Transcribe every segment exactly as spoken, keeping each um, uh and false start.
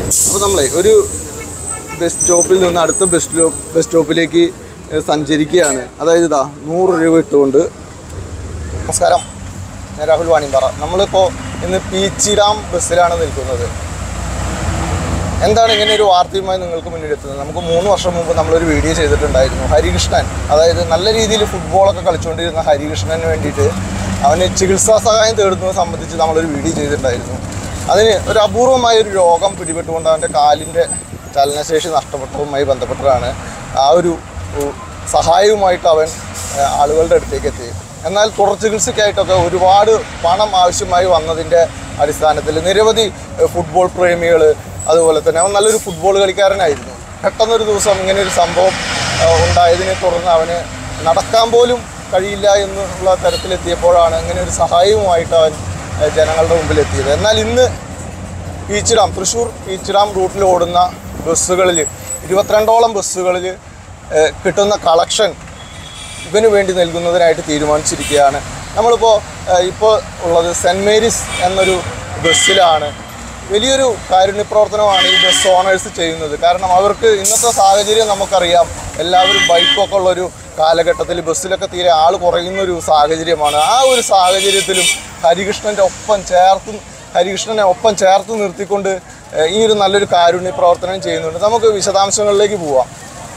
അപ്പോൾ നമ്മളെ ഒരു ബസ് സ്റ്റോപ്പിൽ നിന്ന് അടുത്ത ബസ് സ്റ്റോപ്പ് ബസ് സ്റ്റോപ്പിലേക്ക് സഞ്ചരിക്കുകയാണ്. അതായത് ഇതാ നൂറ് രൂപ ഇട്ടുകൊണ്ട്. നമസ്കാരം, ഞാൻ രാഹുൽ വാണിയമ്പാറ. നമ്മളിപ്പോൾ ഇന്ന് പീച്ചിഡാം ബസ്സിലാണ് നിൽക്കുന്നത്. എന്താണ് ഇങ്ങനെ ഒരു വാർത്തയുമായി നിങ്ങൾക്ക് മുന്നിലെത്തുന്നത്? നമുക്ക് മൂന്ന് വർഷം മുമ്പ് നമ്മളൊരു വീഡിയോ ചെയ്തിട്ടുണ്ടായിരുന്നു. ഹരികൃഷ്ണൻ, അതായത് നല്ല രീതിയിൽ ഫുട്ബോളൊക്കെ കളിച്ചുകൊണ്ടിരുന്ന ഹരികൃഷ്ണന് വേണ്ടിയിട്ട് അവന് ചികിത്സാ സഹായം തേടുന്നത് സംബന്ധിച്ച് നമ്മളൊരു വീഡിയോ ചെയ്തിട്ടുണ്ടായിരുന്നു. അതിന് ഒരു അപൂർവമായൊരു രോഗം പിടിപെട്ടുകൊണ്ട് അവൻ്റെ കാലിൻ്റെ ചലനശേഷി നഷ്ടപ്പെട്ടതുമായി ബന്ധപ്പെട്ടാണ് ആ ഒരു സഹായവുമായിട്ട് അവൻ ആളുകളുടെ അടുത്തേക്ക് എത്തി. എന്നാൽ തുടർ ചികിത്സയ്ക്കായിട്ടൊക്കെ ഒരുപാട് പണം ആവശ്യമായി വന്നതിൻ്റെ അടിസ്ഥാനത്തിൽ നിരവധി ഫുട്ബോൾ പ്രേമികൾ, അതുപോലെ തന്നെ അവൻ നല്ലൊരു ഫുട്ബോൾ കളിക്കാരനായിരുന്നു. പെട്ടെന്നൊരു ദിവസം ഇങ്ങനെയൊരു സംഭവം ഉണ്ടായതിനെ തുടർന്ന് അവന് നടക്കാൻ പോലും കഴിയില്ല എന്നുള്ള തരത്തിലെത്തിയപ്പോഴാണ് ഇങ്ങനെ ഒരു സഹായവുമായിട്ട് അവൻ ജനങ്ങളുടെ മുമ്പിലെത്തിയത്. എന്നാൽ ഇന്ന് പീച്ചിഡാം, തൃശ്ശൂർ പീച്ചിഡാം റൂട്ടിൽ ഓടുന്ന ബസ്സുകളിൽ ഇരുപത്തിരണ്ടോളം ബസ്സുകളിൽ കിട്ടുന്ന കളക്ഷൻ ഇവന് വേണ്ടി നൽകുന്നതിനായിട്ട് തീരുമാനിച്ചിരിക്കുകയാണ്. നമ്മളിപ്പോൾ ഇപ്പോൾ ഉള്ളത് സെൻറ്റ് മേരീസ് എന്നൊരു ബസ്സിലാണ്. വലിയൊരു കാരുണ്യ പ്രവർത്തനമാണ് ഈ ബസ് ഓണേഴ്സ് ചെയ്യുന്നത്. കാരണം അവർക്ക് ഇന്നത്തെ സാഹചര്യം നമുക്കറിയാം. എല്ലാവരും ബൈക്കൊക്കെ ഉള്ളൊരു കാലഘട്ടത്തിൽ ബസ്സിലൊക്കെ തീരെ ആൾ കുറയുന്നൊരു സാഹചര്യമാണ്. ആ ഒരു സാഹചര്യത്തിലും ഹരികൃഷ്ണൻ്റെ ഒപ്പം ചേർത്ത് ഹരികൃഷ്ണനെ ഒപ്പം ചേർത്ത് നിർത്തിക്കൊണ്ട് ഈ ഒരു നല്ലൊരു കാരുണ്യ പ്രവർത്തനം ചെയ്യുന്നുണ്ട്. നമുക്ക് വിശദാംശങ്ങളിലേക്ക് പോവാം.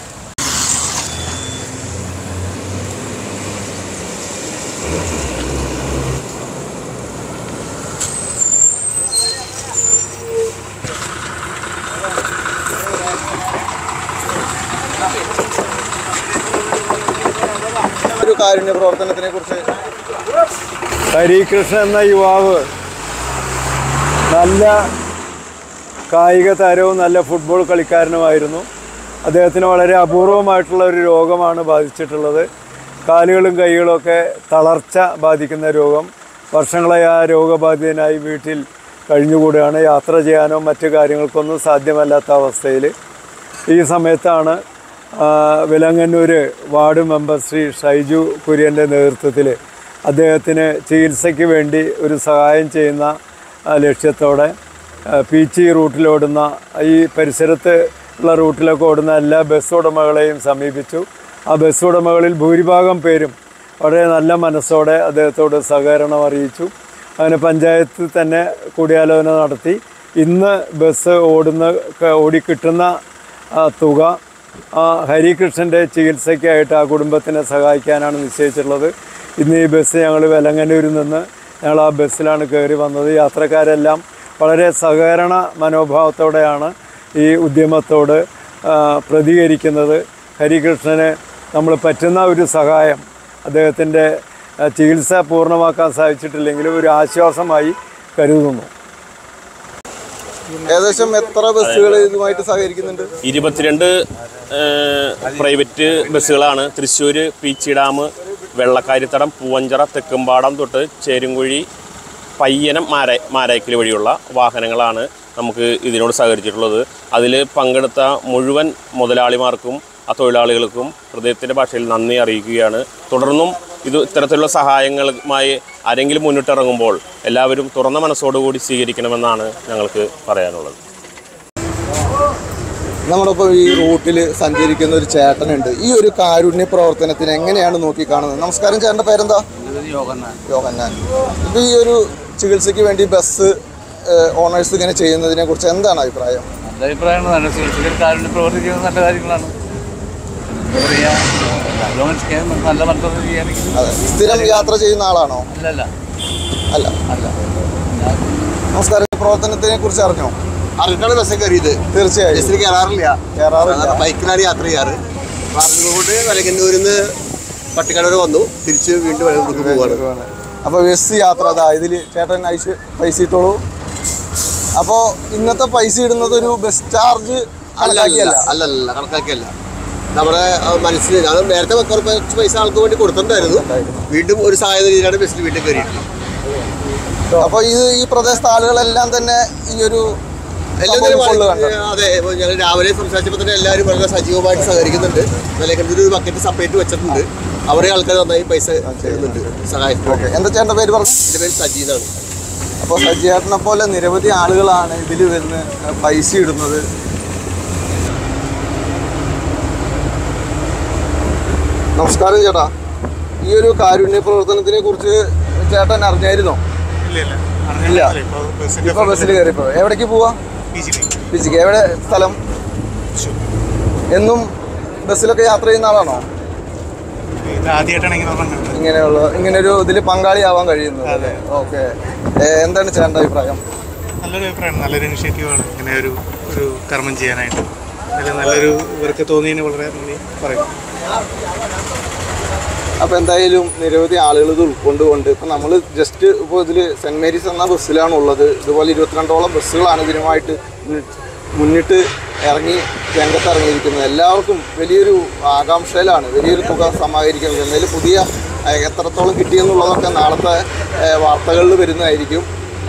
ഒരു കാരുണ്യ പ്രവർത്തനത്തിനെ കുറിച്ച് ഹരികൃഷ്ണൻ എന്ന യുവാവ് നല്ല കായിക താരവും നല്ല ഫുട്ബോൾ കളിക്കാരനുമായിരുന്നു. അദ്ദേഹത്തിന് വളരെ അപൂർവമായിട്ടുള്ള ഒരു രോഗമാണ് ബാധിച്ചിട്ടുള്ളത്. കാലുകളും കൈകളുമൊക്കെ തളർച്ച ബാധിക്കുന്ന രോഗം. വർഷങ്ങളായി ആ രോഗബാധിതനായി വീട്ടിൽ കഴിഞ്ഞുകൂടുകയാണ്. യാത്ര ചെയ്യാനോ മറ്റു കാര്യങ്ങൾക്കൊന്നും സാധ്യമല്ലാത്ത അവസ്ഥയിൽ ഈ സമയത്താണ് വിലങ്ങന്നൂർ വാർഡ് മെമ്പർ ശ്രീ ഷൈജു കുര്യൻ്റെ നേതൃത്വത്തിൽ അദ്ദേഹത്തിന് ചികിത്സയ്ക്ക് വേണ്ടി ഒരു സഹായം ചെയ്യുന്ന ലക്ഷ്യത്തോടെ പീച്ചി റൂട്ടിലോടുന്ന ഈ പരിസരത്ത് ഉള്ള റൂട്ടിലൊക്കെ ഓടുന്ന എല്ലാ ബസ് ഉടമകളെയും സമീപിച്ചു. ആ ബസ് ഉടമകളിൽ ഭൂരിഭാഗം പേരും വളരെ നല്ല മനസ്സോടെ അദ്ദേഹത്തോട് സഹകരണം അറിയിച്ചു. അങ്ങനെ പഞ്ചായത്തിൽ തന്നെ കൂടിയാലോചന നടത്തി ഇന്ന് ബസ് ഓടുന്ന ഓടിക്കിട്ടുന്ന തുക ആ ഹരികൃഷ്ണൻ്റെ ചികിത്സയ്ക്കായിട്ട് ആ കുടുംബത്തിനെ സഹായിക്കാനാണ് നിശ്ചയിച്ചിട്ടുള്ളത്. ഇന്ന് ഈ ബസ് ഞങ്ങൾ വെലങ്ങന്നൂരിൽ നിന്ന് ഞങ്ങൾ ആ ബസ്സിലാണ് കയറി വന്നത്. യാത്രക്കാരെല്ലാം വളരെ സഹകരണ മനോഭാവത്തോടെയാണ് ഈ ഉദ്യമത്തോട് പ്രതികരിക്കുന്നത്. ഹരികൃഷ്ണന് നമ്മൾ പറ്റുന്ന ഒരു സഹായം അദ്ദേഹത്തിൻ്റെ ചികിത്സ പൂർണ്ണമാക്കാൻ സാധിച്ചിട്ടില്ലെങ്കിലും ഒരു ആശ്വാസമായി കരുതുന്നു. ഏകദേശം എത്ര ബസ്സുകൾ ഇതുമായിട്ട് സഹകരിക്കുന്നുണ്ട്? ഇരുപത്തിരണ്ട് പ്രൈവറ്റ് ബസ്സുകളാണ് തൃശ്ശൂർ പീച്ചിഡാം, വെള്ളക്കാരിത്തടം, പൂവഞ്ചിറ, തെക്കുംപാടം തൊട്ട് ചേരുംകുഴി, പയ്യനം, മാരാ മാരായ്ക്കൽ വഴിയുള്ള വാഹനങ്ങളാണ് നമുക്ക് ഇതിനോട് സഹകരിച്ചിട്ടുള്ളത്. അതിൽ പങ്കെടുത്ത മുഴുവൻ മുതലാളിമാർക്കും ആ തൊഴിലാളികൾക്കും ഹൃദയത്തിൻ്റെ ഭാഷയിൽ നന്ദി അറിയിക്കുകയാണ്. തുടർന്നും ഇത് ഇത്തരത്തിലുള്ള സഹായങ്ങളുമായി ആരെങ്കിലും മുന്നിട്ടിറങ്ങുമ്പോൾ എല്ലാവരും തുറന്ന മനസ്സോടുകൂടി സ്വീകരിക്കണമെന്നാണ് ഞങ്ങൾക്ക് പറയാനുള്ളത്. നമ്മളിപ്പോൾ ഈ റൂട്ടിൽ സഞ്ചരിക്കുന്ന ഒരു ചേട്ടനുണ്ട്. ഈ ഒരു കാരുണ്യ പ്രവർത്തനത്തിന് എങ്ങനെയാണ് നോക്കിക്കാണുന്നത്? നമസ്കാരം, ചേട്ടൻ്റെ പേരെന്താ? യോഹന്നാൻ. ഇപ്പോൾ ഈ ഒരു ചികിത്സയ്ക്ക് വേണ്ടി ബസ് ഓണേഴ്സ് ഇങ്ങനെ ചെയ്യുന്നതിനെ കുറിച്ച് എന്താണ് അഭിപ്രായം? നല്ല അഭിപ്രായമാണ്. നല്ല ചികിത്സകൾ കാരുണ്യ പ്രവർത്തി ചെയ്യുന്നത് നല്ല കാര്യങ്ങളാണ്. നല്ല മത്സരം ചെയ്യാനെങ്കിൽ സ്ഥിരം യാത്ര ചെയ്യുന്ന ആളാണോ? അല്ലല്ല അല്ല അല്ല നമസ്കാരം. പ്രവർത്തനത്തിനെ കുറിച്ച് അറിഞ്ഞോ? അറിഞ്ഞിട്ടാണ് ബസ്സിൽ കയറിയത്. തീർച്ചയായും ബസ്സിൽ കയറാറില്ല, കയറാറില്ല. ബൈക്കിലാണ് യാത്ര ചെയ്യാറ്. കൊണ്ട് വെലങ്ങന്നൂരിൽ നിന്ന് പട്ടിക്കാട് വരെ വന്നു, തിരിച്ച് വീണ്ടും വെലങ്ങന്നൂർക്ക് പോവാണ്. അപ്പോൾ ബസ് യാത്ര അതാ ഇതിൽ ചേട്ടൻ അയച്ച് പൈസ ഇട്ടോളൂ. അപ്പോൾ ഇന്നത്തെ പൈസ ഇടുന്നത് ഒരു ബസ് ചാർജ് അല്ലല്ല അല്ലല്ല കണക്കാക്കിയല്ല. നമ്മുടെ മനസ്സിൽ ഞാൻ നേരത്തെ കുറച്ച് പൈസ ആൾക്ക് വേണ്ടി കൊടുത്തിട്ടുണ്ടായിരുന്നു. വീണ്ടും ഒരു സഹായ രീതിയിലാണ് ബസ്സിൽ വീട്ടിൽ കയറിയിട്ടുള്ളത്. അപ്പോൾ ഇത് ഈ പ്രദേശത്തെ ആളുകളെല്ലാം തന്നെ ഈ ഒരു അതെ, ഞങ്ങൾ രാവിലെ സംസാരിച്ചപ്പോൾ തന്നെ എല്ലാവരും വളരെ സജീവമായിട്ട് സഹകരിക്കുന്നുണ്ട്. വെലങ്ങന്നൂർ ഒരു ബക്കറ്റ് സെപ്പറേറ്റ് വെച്ചിട്ടുണ്ട്. അവിടെ ആൾക്കാർ നന്നായി പൈസ തരുന്നുണ്ട്, സഹായിക്കും. എന്താ ചേട്ടൻ്റെ പേര് പറഞ്ഞു? എൻ്റെ പേര് സജീദാണ്. അപ്പോൾ സജ്ജേട്ടനെ പോലെ നിരവധി ആളുകളാണ് ഇതിൽ വന്ന് പൈസ ഇടുന്നത്. നമസ്കാരം ചേട്ടാ. ഈ ഒരു കാരുണ്യ പ്രവർത്തനത്തിനെ കുറിച്ച് ചേട്ടൻ അറിഞ്ഞായിരുന്നോ? ഇല്ല. ഇപ്പൊ ബസ്സിൽ കയറിപ്പോ എവിടേക്ക് പോവാ? പിച്ചിക്ക്. എവിടെ സ്ഥലം? എന്നും ബസ്സിലൊക്കെ യാത്ര ചെയ്യുന്ന ആളാണോ? ഇങ്ങനെയുള്ള ഇങ്ങനൊരു ഇതിൽ പങ്കാളിയാവാൻ കഴിയുന്നത്? അതെ. ഓക്കെ. എന്താണ് ചേട്ടൻ്റെ അഭിപ്രായം? നല്ലൊരു അഭിപ്രായമാണ്, നല്ലൊരു ഇനിഷ്യേറ്റീവാണ് ഇങ്ങനെ ഒരു ഒരു കർമ്മം ചെയ്യാനായിട്ട്. അതിൽ നല്ലൊരു ഇവർക്ക് തോന്നിയതിന് വളരെ നന്ദി പറയും. അപ്പോൾ എന്തായാലും നിരവധി ആളുകൾ ഇത് ഉൾക്കൊണ്ടുകൊണ്ട് ഇപ്പം നമ്മൾ ജസ്റ്റ് ഇപ്പോൾ ഇതിൽ സെൻറ്റ് മേരീസ് എന്ന ബസ്സിലാണ് ഉള്ളത്. ഇതുപോലെ ഇരുപത്തിരണ്ടോളം ബസ്സുകളാണ് ഇതിനുമായിട്ട് മുന്നിട്ട് ഇറങ്ങി രംഗത്ത് ഇറങ്ങിയിരിക്കുന്നത്. എല്ലാവർക്കും വലിയൊരു ആകാംക്ഷയിലാണ് വലിയൊരു തുക സമാഹരിക്കുന്നത്. എന്തായാലും പുതിയ എത്രത്തോളം കിട്ടിയെന്നുള്ളതൊക്കെ നാളത്തെ വാർത്തകളിൽ വരുന്നതായിരിക്കും.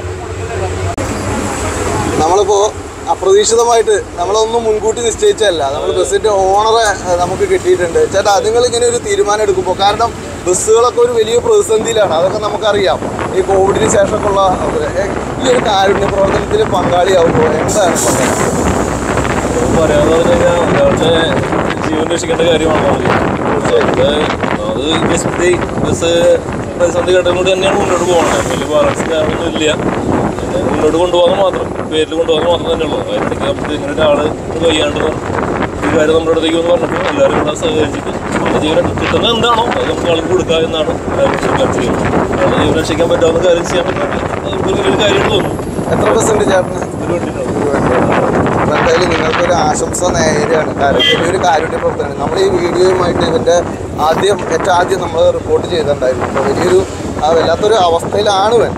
നമ്മളിപ്പോൾ അപ്രതീക്ഷിതമായിട്ട് നമ്മളൊന്നും മുൻകൂട്ടി നിശ്ചയിച്ചല്ല, നമ്മൾ ബസ്സിൻ്റെ ഓണറെ നമുക്ക് കിട്ടിയിട്ടുണ്ട്. ചേട്ടാ, നിങ്ങൾ ഇങ്ങനെ ഒരു തീരുമാനം എടുക്കുമ്പോൾ, കാരണം ബസ്സുകളൊക്കെ ഒരു വലിയ പ്രതിസന്ധിയിലാണ്, അതൊക്കെ നമുക്കറിയാം. ഈ കോവിഡിന് ശേഷമൊക്കെയുള്ള ഈ ഒരു കാരുണ്യ പ്രവർത്തനത്തിൽ പങ്കാളിയാവുമ്പോൾ എന്താണ് പറയാന്ന് പറഞ്ഞു കഴിഞ്ഞാൽ ഒരാളുടെ ജീവൻ രക്ഷിക്കേണ്ട കാര്യമാണോ? അത് ബസ് ബസ് പ്രതിസന്ധി ഘട്ടങ്ങളിലൂടെ തന്നെയാണ് മുന്നോട്ട് പോകുന്നത്. വലിയ ബാലൻസ് കാര്യമൊന്നും ഇല്ല, മുന്നോട്ട് കൊണ്ടുപോകാൻ മാത്രം, പേരിൽ കൊണ്ടുപോകാൻ മാത്രം തന്നെ ഉള്ളൂ. അതിനിടയ്ക്ക് നമുക്ക് ഇങ്ങനെ ഒരാൾ വയ്യാണ്ട് ഈ കാര്യം നമ്മുടെ അടുത്തേക്ക് എന്ന് പറഞ്ഞപ്പോൾ എല്ലാവരും കൂടെ സഹകരിച്ചിട്ട് നമ്മുടെ ജീവൻ കിട്ടുന്നത് എന്താണോ അത് നമുക്ക് ആൾക്ക് കൊടുക്കുക എന്നാണ് എല്ലാവരും ചെയ്യാൻ ചെയ്യുന്നത്. നമ്മുടെ ജീവൻ രക്ഷിക്കാൻ പറ്റാവുന്ന കാര്യം ചെയ്യാൻ പറ്റുന്നത് വലിയൊരു കാര്യമാണ് തോന്നുന്നു. എത്ര ബസ്സുണ്ട് ചേട്ടന്? ഒരു വണ്ടിയിലാണ്. എന്തായാലും നിങ്ങൾക്കൊരു ആശംസ നേരെയാണ്. കാരണം വലിയൊരു കാരുണ്യ പ്രവർത്തനം നമ്മൾ ഈ വീഡിയോയുമായിട്ട് ഇവൻ്റെ ആദ്യം ഏറ്റവും ആദ്യം നമ്മൾ റിപ്പോർട്ട് ചെയ്തിട്ടുണ്ടായിരുന്നു. അപ്പോൾ വലിയൊരു വല്ലാത്തൊരു അവസ്ഥയിലാണ് ഇവൻ,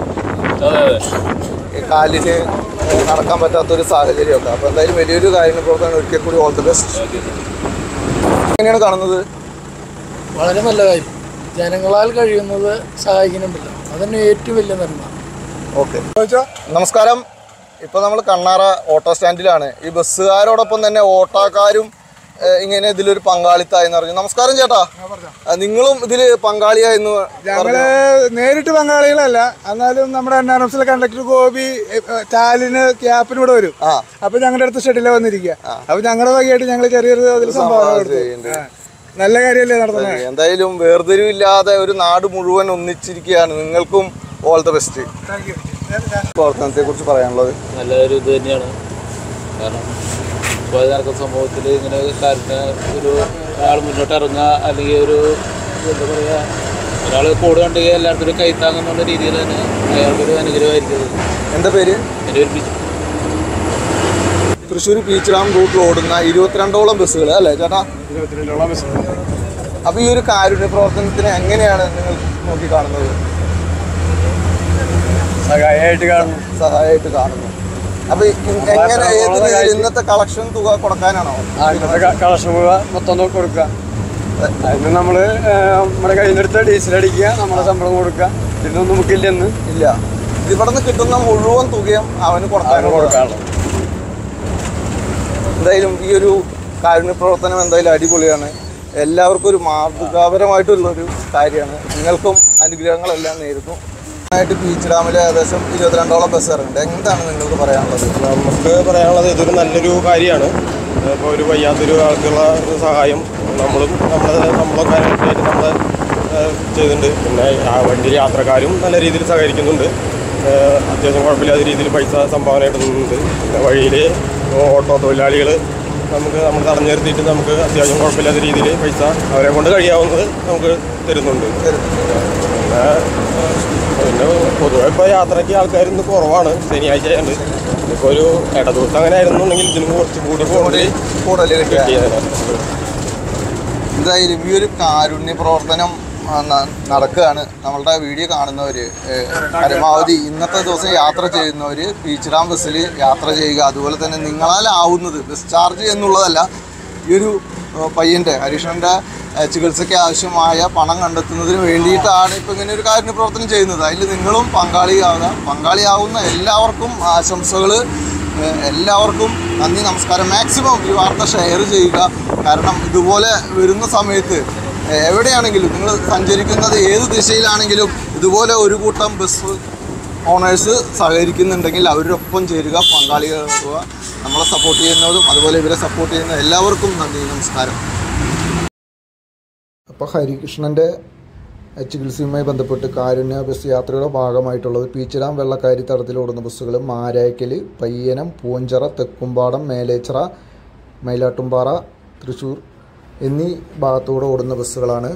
കാലിന് നടക്കാൻ പറ്റാത്തൊരു സാഹചര്യമൊക്കെ. അപ്പോൾ എന്തായാലും വലിയൊരു കാരുണ്യ പ്രവർത്തനം. ഒരിക്കൽ കൂടി ഓൾ ദി ബെസ്റ്റ്. എങ്ങനെയാണ് കാണുന്നത്? വളരെ നല്ല കാര്യം, ജനങ്ങളാൽ കഴിയുന്നത് സഹായിക്കുന്നുണ്ടല്ലോ, അതന്നെ ഏറ്റവും വലിയ നന്മ. ഓക്കെ, നമസ്കാരം. ഇപ്പോൾ നമ്മൾ കണ്ണാറ ഓട്ടോ സ്റ്റാൻഡിലാണ്. ഈ ബസ്സുകാരോടൊപ്പം തന്നെ ഓട്ടോക്കാരും ഇങ്ങനെ ഇതിലൊരു പങ്കാളിത്തായെന്ന് പറഞ്ഞു. നമസ്കാരം ചേട്ടാ, നിങ്ങളും ഇതിൽ പങ്കാളിയായെന്ന്? ഞങ്ങള് നേരിട്ട് പങ്കാളികളല്ല, എന്നാലും നമ്മുടെ എൻ ആർ എംസിലെ കണ്ടക്ടർ ഗോപി ചാലിന് ക്യാപ്പിന് ഇവിടെ വരും. അപ്പൊ ഞങ്ങളുടെ അടുത്ത് ഷെഡിലാണ് വന്നിരിക്കുക. അപ്പൊ ഞങ്ങളുടെ വകയായിട്ട് ഞങ്ങൾ ചെറിയൊരു അതിൽ സംഭാവന കൊടുത്തു. നല്ല കാര്യമല്ലേ നടത്തുന്നത്? എന്തായാലും വേർതിരിവില്ലാതെ ഒരു നാട് മുഴുവൻ ഒന്നിച്ചിരിക്കുകയാണ്. നിങ്ങൾക്കും ഓൾ ദ ബെസ്റ്റ്. പ്രവർത്തനത്തെ കുറിച്ച് പറയാനുള്ളത്? നല്ലൊരു ഇത് തന്നെയാണ്. കാരണം ഇപ്പോൾ നടക്കുന്ന സംഭവത്തിൽ ഇങ്ങനെ കാരുണ്യ ഒരു ഒരാൾ മുന്നോട്ട് ഇറങ്ങുക, അല്ലെങ്കിൽ ഒരു എന്താ പറയുക, ഒരാൾ കോട് കണ്ടുക എല്ലാവർക്കും ഒരു കൈത്താങ്ങുന്നുള്ള രീതിയിൽ തന്നെ അയാൾക്കൊരു അനുഗ്രഹമായിരിക്കും. എന്താ പേര്? എൻ്റെ പേര് ബിജു. തൃശ്ശൂർ പീച്ചിറാം റൂട്ടിൽ ഓടുന്ന ഇരുപത്തിരണ്ടോളം ബസ്സുകൾ അല്ലേ ചേട്ടാ? ഇരുപത്തിരണ്ടോളം ബസ്സുകൾ. അപ്പോൾ ഈ ഒരു കാരുണ്യ പ്രവർത്തനത്തിനെ എങ്ങനെയാണ് നിങ്ങൾ നോക്കി കാണുന്നത്? സഹായമായിട്ട് കാണുന്നു. സഹായമായിട്ട് കാണുന്നു. അപ്പൊ എങ്ങനെ ഏത് രീതിയിൽ ഇന്നത്തെ കളക്ഷൻ തുക കൊടുക്കാനാണോ? കളക്ഷൻ തുക മൊത്തം കൊടുക്കുക. അതിന് നമ്മള് നമ്മുടെ കയ്യിലെടുത്ത് ഡീസൽ അടിക്കുക, നമ്മുടെ ശമ്പളം കൊടുക്കുക. ഇതൊന്നും നമുക്കില്ലെന്ന് ഇല്ല. ഇവിടെ നിന്ന് കിട്ടുന്ന മുഴുവൻ തുകയും അവന് കൊടുക്കാനോ കൊടുക്കാനുള്ളൂ. എന്തായാലും ഈ ഒരു കാരുണ്യ പ്രവർത്തനം എന്തായാലും അടിപൊളിയാണ്. എല്ലാവർക്കും ഒരു മാതൃകാപരമായിട്ടുള്ളൊരു കാര്യമാണ്. നിങ്ങൾക്കും അനുഗ്രഹങ്ങളെല്ലാം നേരുന്നു. ആയിട്ട് ബീച്ച് ഡാമിൽ ഏകദേശം ഇരുപത്തിരണ്ടോളം ബസ് ഇറങ്ങുന്നുണ്ട്. എന്താണ് നിങ്ങൾക്ക് പറയാനുള്ളത്? നമുക്ക് പറയാനുള്ളത് ഇതൊരു നല്ലൊരു കാര്യമാണ്. ഇപ്പോൾ ഒരു വയ്യാത്തൊരു ആൾക്കുള്ള ഒരു സഹായം നമ്മളും നമ്മുടെ നമ്മളൊക്കെ ആയിട്ട് നമ്മൾ ചെയ്യുന്നുണ്ട്. പിന്നെ ആ വണ്ടി യാത്രക്കാരും നല്ല രീതിയിൽ സഹകരിക്കുന്നുണ്ട്. അത്യാവശ്യം കുഴപ്പമില്ലാത്ത രീതിയിൽ പൈസ സംഭാവന ഇടുന്നുണ്ട്. പിന്നെ വഴിയിൽ ഓട്ടോ തൊഴിലാളികൾ നമുക്ക് നമ്മൾ തടഞ്ഞു നിർത്തിയിട്ട് നമുക്ക് അത്യാവശ്യം കുഴപ്പമില്ലാത്ത രീതിയിൽ പൈസ അവരെ കൊണ്ട് കഴിയാവുന്നത് നമുക്ക് തരുന്നുണ്ട്. പിന്നെ പിന്നെ പൊതുവെ ഇപ്പോൾ യാത്രയ്ക്ക് ആൾക്കാരിന്ന് കുറവാണ്. ശനിയാഴ്ച ആയതുകൊണ്ട് ഇപ്പോൾ ഒരു ഇടദൂരത്ത് അങ്ങനെ ആയിരുന്നുണ്ടെങ്കിൽ ഇതിനും കുറച്ച് കൂടി കൂടുതൽ കിട്ടിയതാണ്. എന്തായാലും ഈ ഒരു കാരുണ്യ പ്രവർത്തനം നടക്കുകയാണ്. നമ്മളുടെ വീഡിയോ കാണുന്നവർ പരമാവധി ഇന്നത്തെ ദിവസം യാത്ര ചെയ്യുന്നവർ ബീച്ച് ഡാം ബസ്സിൽ യാത്ര ചെയ്യുക. അതുപോലെ തന്നെ നിങ്ങളാലാവുന്നത് ബസ് ചാർജ് എന്നുള്ളതല്ല, ഈ ഒരു പയ്യൻ്റെ ഹരീഷൻ്റെ ചികിത്സയ്ക്ക് ആവശ്യമായ പണം കണ്ടെത്തുന്നതിന് വേണ്ടിയിട്ടാണ് ഇപ്പോൾ ഇങ്ങനെ ഒരു കാരുണ്യ പ്രവർത്തനം ചെയ്യുന്നത്. അതിൽ നിങ്ങളും പങ്കാളിയാവുക. പങ്കാളിയാവുന്ന എല്ലാവർക്കും ആശംസകൾ. എല്ലാവർക്കും നന്ദി, നമസ്കാരം. മാക്സിമം ഈ വാർത്ത ഷെയർ ചെയ്യുക. കാരണം ഇതുപോലെ വരുന്ന സമയത്ത് എവിടെയാണെങ്കിലും നിങ്ങൾ സഞ്ചരിക്കുന്നത് ഏത് ദിശയിലാണെങ്കിലും ഇതുപോലെ ഒരു കൂട്ടം ബസ് ഓണേഴ്സ് സഹകരിക്കുന്നുണ്ടെങ്കിൽ അവരൊപ്പം ചേരുക, പങ്കാളികളാകുക. നമ്മളെ സപ്പോർട്ട് ചെയ്യുന്നതും അതുപോലെ ഇവരെ സപ്പോർട്ട് ചെയ്യുന്ന എല്ലാവർക്കും നന്ദി, നമസ്കാരം. അപ്പോൾ ഹരികൃഷ്ണൻ്റെ ചികിത്സയുമായി ബന്ധപ്പെട്ട് കാരുണ്യ ബസ് യാത്രയുടെ ഭാഗമായിട്ടുള്ളത് പീച്ചിടാം വെള്ളക്കാരി തടത്തിലോടുന്ന ബസ്സുകൾ മാരായ്ക്കൽ, പയ്യനം, പൂവഞ്ചിറ, തെക്കുംപാടം, മേലേച്ചിറ, മയിലാട്ടുംപാറ, തൃശ്ശൂർ എന്നീ ഭാഗത്തൂടെ ഓടുന്ന ബസ്സുകളാണ്.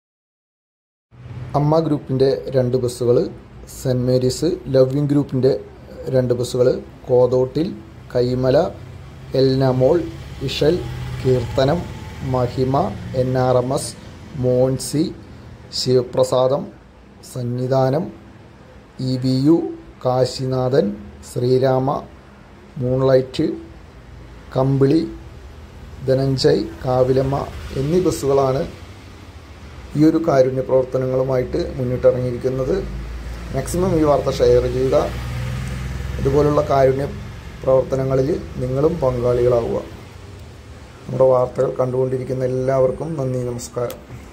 അമ്മ ഗ്രൂപ്പിൻ്റെ രണ്ട് ബസ്സുകൾ, സെൻറ്റ് മേരീസ് ലവ്വിംഗ് ഗ്രൂപ്പിൻ്റെ രണ്ട് ബസ്സുകൾ, കോതോട്ടിൽ, Kaimala, എൽനമോൾ, Ishal, Keerthanam, Mahima, N R M S, Monsi, Sivaprasadam, Sannidhanam, E V U, Kasinathan, Sreerama, moonlight, Kambili, Dhananjay, Kavilamma എന്നീ ബസ്സുകളാണ് ഈ ഒരു കാരുണ്യ പ്രവർത്തനങ്ങളുമായിട്ട് മുന്നിട്ടിറങ്ങിയിരിക്കുന്നത്. മാക്സിമം ഈ വാർത്ത ഷെയർ ചെയ്യുക. ഇതുപോലുള്ള കാരുണ്യ പ്രവർത്തനങ്ങളിൽ നിങ്ങളും പങ്കാളികളാവുക. നമ്മുടെ വാർത്തകൾ കണ്ടുകൊണ്ടിരിക്കുന്ന എല്ലാവർക്കും നന്ദി, നമസ്കാരം.